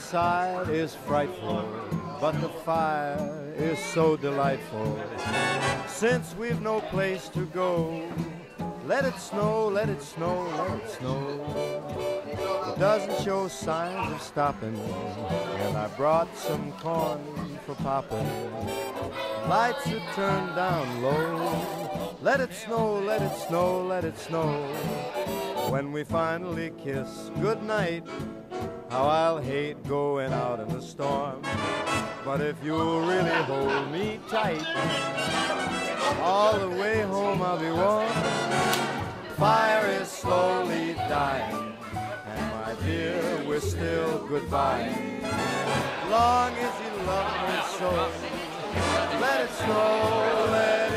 outside is frightful, but the fire is so delightful. Since we've no place to go, let it snow, let it snow, let it snow. It doesn't show signs of stopping, and I brought some corn for popping. Lights are turned down low. Let it snow, let it snow, let it snow. When we finally kiss goodnight, how I'll hate going out in the storm. But if you'll really hold me tight, all the way home I'll be warm. Fire is slowly dying, and my dear, we're still goodbye. Long as you love me so, let it snow, let